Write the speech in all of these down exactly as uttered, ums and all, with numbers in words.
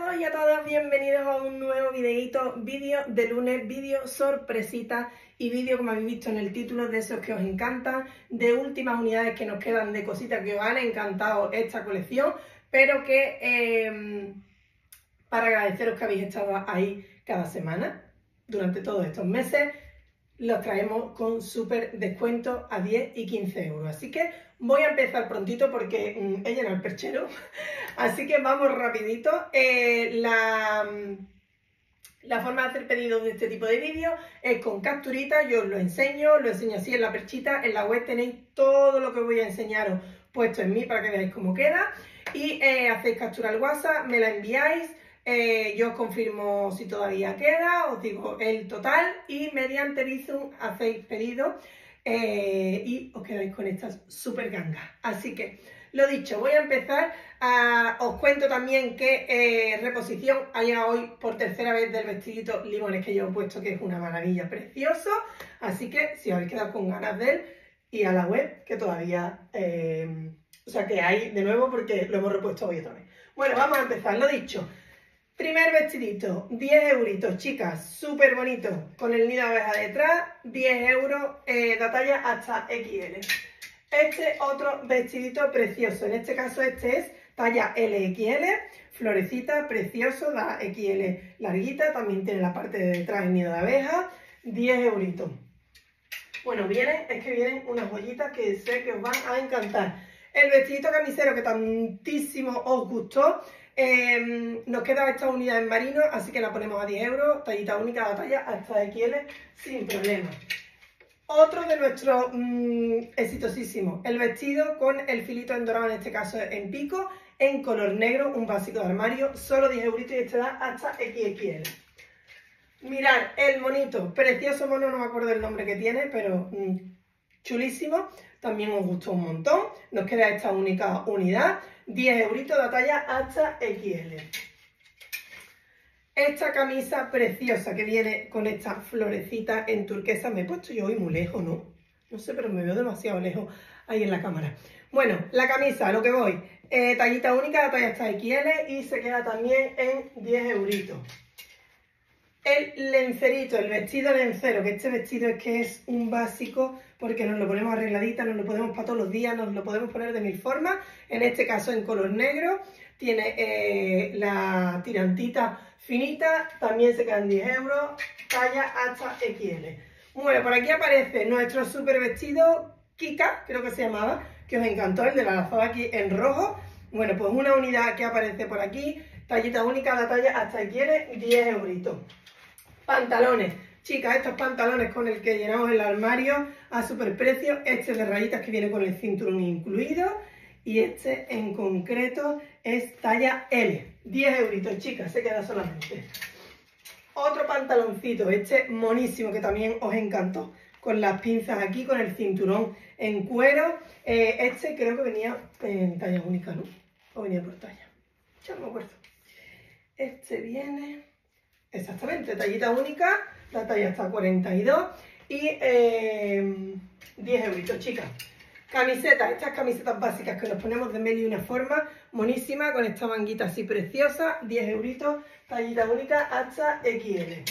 todos y a todas, bienvenidos a un nuevo videito, vídeo de lunes, vídeo sorpresita y vídeo, como habéis visto en el título, de esos que os encantan, de últimas unidades que nos quedan de cositas que os han encantado esta colección, pero que eh, para agradeceros que habéis estado ahí cada semana durante todos estos meses, los traemos con súper descuento a diez y quince euros. Así que voy a empezar prontito porque mmm, he llenado el perchero. Así que vamos rapidito. Eh, la, la forma de hacer pedidos de este tipo de vídeos es con capturitas. Yo os lo enseño, lo enseño así en la perchita. En la web tenéis todo lo que voy a enseñaros puesto en mí para que veáis cómo queda. Y eh, hacéis captura al WhatsApp, me la enviáis. Eh, yo os confirmo si todavía queda, os digo el total y mediante Bizum hacéis pedido eh, y os quedáis con estas super gangas. Así que, lo dicho, voy a empezar. A, os cuento también que eh, reposición hay hoy por tercera vez del vestidito limones que yo he puesto, que es una maravilla, precioso. Así que si os habéis quedado con ganas de él, y a la web, que todavía, eh, o sea que hay de nuevo porque lo hemos repuesto hoy otra vez. Bueno, vamos a empezar, lo dicho. Primer vestidito, diez euritos, chicas, súper bonito, con el nido de abeja detrás, diez euros, eh, de talla hasta equis ele. Este otro vestidito precioso, en este caso este es talla ele equis ele, florecita, precioso, la equis ele larguita, también tiene la parte de detrás el nido de abeja, diez euritos. Bueno, vienen, es que vienen unas joyitas que sé que os van a encantar. El vestidito camisero que tantísimo os gustó. Eh, nos queda esta unidad en marino, así que la ponemos a diez euros, tallita única, la talla hasta equis ele, sin problema. Otro de nuestros mmm, exitosísimos, el vestido con el filito en dorado, en este caso en pico, en color negro, un básico de armario, solo diez euritos y este da hasta equis equis ele. Mirad, el monito, precioso mono, no me acuerdo el nombre que tiene, pero mmm, chulísimo, también os gustó un montón. Nos queda esta única unidad, diez euritos de talla hasta equis ele. Esta camisa preciosa que viene con esta florecita en turquesa, me he puesto yo hoy muy lejos, ¿no? No sé, pero me veo demasiado lejos ahí en la cámara. Bueno, la camisa, a lo que voy, eh, tallita única, de talla hasta equis ele y se queda también en diez euritos. El lencerito, el vestido lencero, que este vestido es que es un básico porque nos lo ponemos arregladita, nos lo podemos para todos los días, nos lo podemos poner de mil formas, en este caso en color negro, tiene eh, la tirantita finita, también se quedan diez euros, talla hasta equis ele. Bueno, por aquí aparece nuestro super vestido Kika, creo que se llamaba, que os encantó, el de la lazada aquí en rojo. Bueno, pues una unidad que aparece por aquí, tallita única, la talla hasta equis ele, diez euritos. Pantalones, chicas, estos pantalones con el que llenamos el armario a super precio, este de rayitas que viene con el cinturón incluido y este en concreto es talla ele, diez euritos, chicas, se queda solamente. Otro pantaloncito, este monísimo que también os encantó, con las pinzas aquí, con el cinturón en cuero, eh, este creo que venía en talla única, ¿no? O venía por talla, ya no me acuerdo. Este viene... Exactamente, tallita única, la talla hasta cuarenta y dos y eh, diez euritos, chicas. Camisetas, estas camisetas básicas que nos ponemos de mil y una forma, monísima, con esta manguita así preciosa, diez euritos, tallita única hasta equis ele.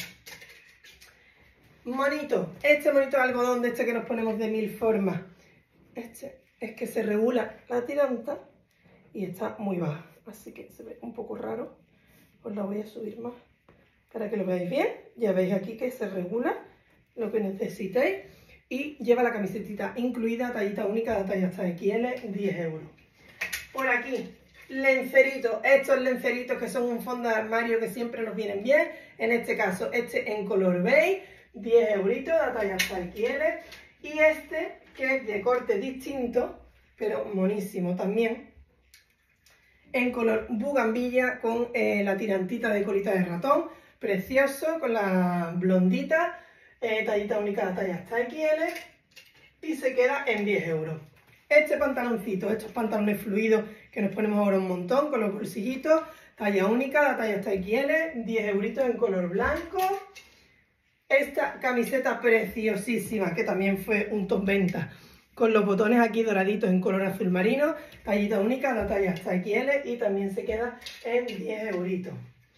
Monito, este monito de algodón de este que nos ponemos de mil formas, este es que se regula la tiranta y está muy baja, así que se ve un poco raro, os la voy a subir más para que lo veáis bien. Ya veis aquí que se regula lo que necesitéis y lleva la camisetita incluida, tallita única, de talla hasta equis ele, diez euros. Por aquí, lenceritos, estos lenceritos que son un fondo de armario que siempre nos vienen bien, en este caso este en color beige, diez euritos, de talla hasta equis ele, y este que es de corte distinto, pero monísimo también, en color bugambilla con eh, la tirantita de colita de ratón, precioso, con la blondita, eh, tallita única, la talla hasta equis ele y se queda en diez euros. Este pantaloncito, estos pantalones fluidos que nos ponemos ahora un montón con los bolsillitos, talla única, la talla hasta equis ele, diez euritos en color blanco. Esta camiseta preciosísima que también fue un top venta, con los botones aquí doraditos en color azul marino, tallita única, la talla hasta equis ele y también se queda en diez euritos.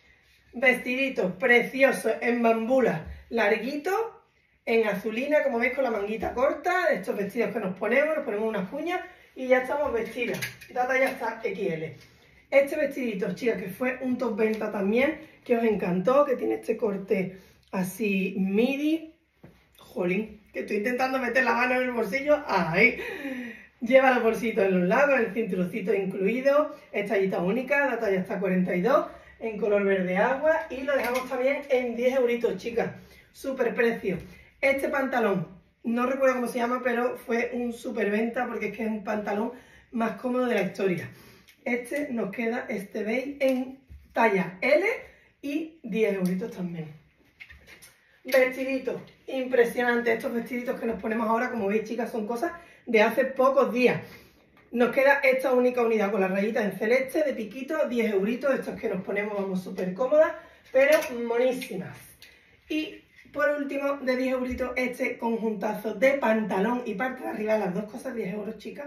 Vestidito precioso en bambula, larguito, en azulina, como veis, con la manguita corta. Estos vestidos que nos ponemos, nos ponemos unas cuñas y ya estamos vestidas. La talla está equis ele. Este vestidito, chicas, que fue un top venta también, que os encantó, que tiene este corte así midi. Jolín, que estoy intentando meter la mano en el bolsillo. ¡Ay! Lleva los bolsitos en los lados, el cinturoncito incluido. Es tallita única, la talla está cuarenta y dos, en color verde agua. Y lo dejamos también en diez euritos, chicas. Súper precio. Este pantalón, no recuerdo cómo se llama, pero fue un súper venta porque es que es un pantalón más cómodo de la historia. Este nos queda, este veis, en talla ele y diez euritos también. Vestiditos, impresionante. Estos vestiditos que nos ponemos ahora, como veis, chicas, son cosas de hace pocos días. Nos queda esta única unidad con las rayitas en celeste de piquito, diez euritos. Estos que nos ponemos, vamos, súper cómodas, pero monísimas. Y por último, de diez euritos, este conjuntazo de pantalón y parte de arriba, las dos cosas, diez euros, chicas.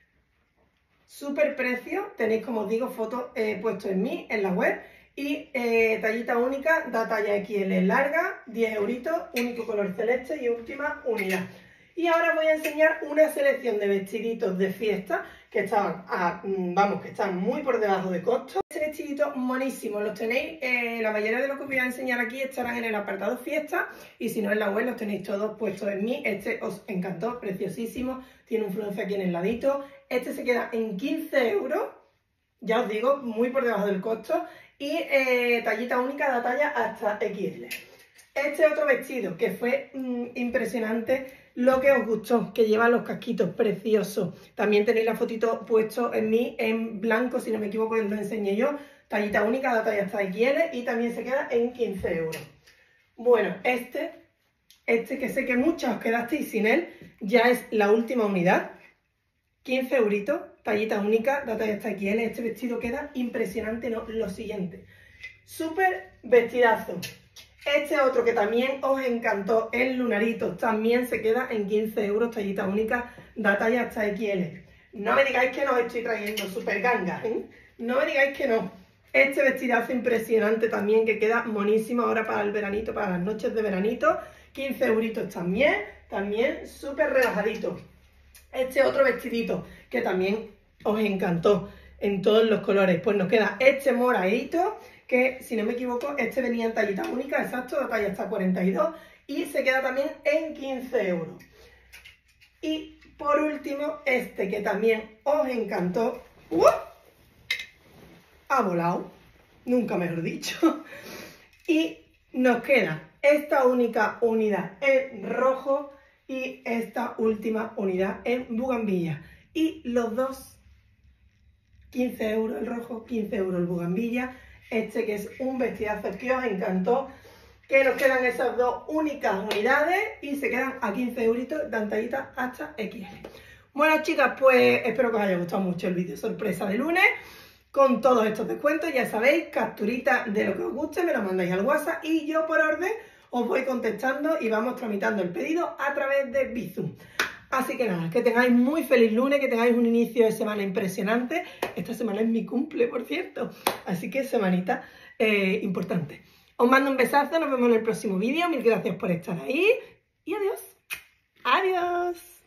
Súper precio, tenéis, como os digo, fotos eh, puestos en mí, en la web. Y eh, tallita única, da talla equis ele larga, diez euritos, único color celeste y última unidad. Y ahora voy a enseñar una selección de vestiditos de fiesta que estaban, a, vamos, que están muy por debajo de costo. Este vestidito monísimo, los tenéis, eh, la mayoría de lo que os voy a enseñar aquí estarán en el apartado fiesta y si no en la web los tenéis todos puestos en mí. Este os encantó, preciosísimo, tiene un flunce aquí en el ladito. Este se queda en quince euros, ya os digo, muy por debajo del costo. Y eh, tallita única, da talla hasta equis ele. Este otro vestido que fue mmm, impresionante, lo que os gustó, que lleva los casquitos preciosos. También tenéis la fotito puesto en mí en blanco, si no me equivoco, lo enseñé yo. Tallita única, da talla hasta equis ele y también se queda en quince euros. Bueno, este, este que sé que muchas os quedasteis sin él, ya es la última unidad. quince euritos, tallita única, da talla hasta equis ele. Este vestido queda impresionante, no, lo siguiente. Súper vestidazo. Este otro que también os encantó, el lunarito, también se queda en quince euros, tallita única, da talla hasta equis ele. No me digáis que no os estoy trayendo súper gangas, ¿eh? No me digáis que no. Este vestidazo impresionante también, que queda monísimo ahora para el veranito, para las noches de veranito. quince euritos también, también súper relajadito. Este otro vestidito que también os encantó en todos los colores, pues nos queda este moradito, que si no me equivoco, este venía en tallita única, exacto, la talla está cuarenta y dos y se queda también en quince euros. Y por último, este que también os encantó, ¡uh! Ha volado, nunca mejor dicho, y nos queda esta única unidad en rojo y esta última unidad en bugambilla. Y los dos, quince euros el rojo, quince euros el bugambilla. Este que es un vestidazo que os encantó, que nos quedan esas dos únicas unidades y se quedan a quince euritos, dan tallita hasta equis ele. Bueno, chicas, pues espero que os haya gustado mucho el vídeo sorpresa de lunes. Con todos estos descuentos, ya sabéis, capturita de lo que os guste, me lo mandáis al WhatsApp y yo por orden os voy contestando y vamos tramitando el pedido a través de Bizum. Así que nada, que tengáis muy feliz lunes, que tengáis un inicio de semana impresionante. Esta semana es mi cumple, por cierto, así que semanita eh, importante. Os mando un besazo, nos vemos en el próximo vídeo, mil gracias por estar ahí y adiós. Adiós.